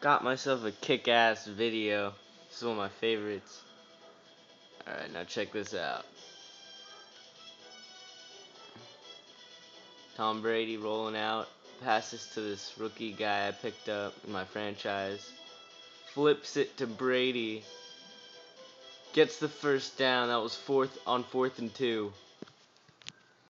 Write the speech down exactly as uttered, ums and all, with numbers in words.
Got myself a kick-ass video. This is one of my favorites. Alright, now check this out. Tom Brady rolling out. Passes to this rookie guy I picked up in my franchise. Flips it to Brady. Gets the first down. That was fourth on fourth and two.